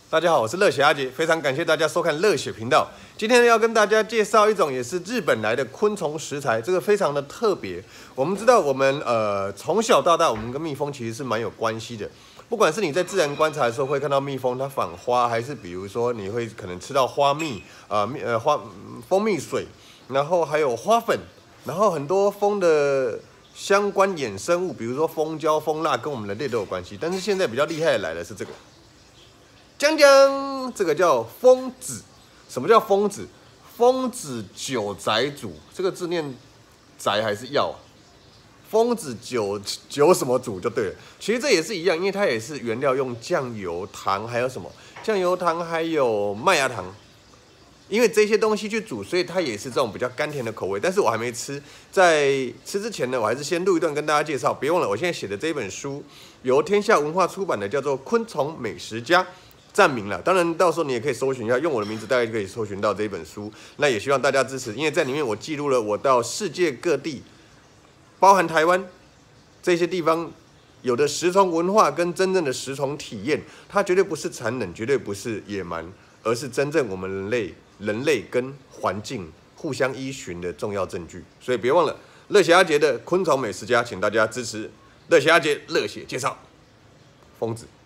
大家好，我是乐血阿杰，非常感谢大家收看乐血频道。今天要跟大家介绍一种也是日本来的昆虫食材，这个非常的特别。我们知道，我们从小到大，我们跟蜜蜂其实是蛮有关系的。不管是你在自然观察的时候会看到蜜蜂它访花，还是比如说你会可能吃到花蜜蜂蜜水，然后还有花粉，然后很多蜂的相关衍生物，比如说蜂胶、蜂蜡，跟我们人类都有关系。但是现在比较厉害的来的是这个。讲讲这个叫蜂子，什么叫蜂子？蜂子九载煮，这个字念宅还是药啊？蜂子九什么煮就对了。其实这也是一样，因为它也是原料用酱油、糖，还有什么酱油、糖，还有麦芽糖，因为这些东西去煮，所以它也是这种比较甘甜的口味。但是我还没吃，在吃之前呢，我还是先录一段跟大家介绍。别忘了，我现在写的这一本书由天下文化出版的，叫做《昆虫美食家》。站名了，当然到时候你也可以搜寻一下，用我的名字大概就可以搜寻到这一本书。那也希望大家支持，因为在里面我记录了我到世界各地，包含台湾这些地方有的食虫文化跟真正的食虫体验，它绝对不是残忍，绝对不是野蛮，而是真正我们人类跟环境互相依循的重要证据。所以别忘了乐血阿杰的昆虫美食家，请大家支持乐血阿杰乐血介绍蜂子。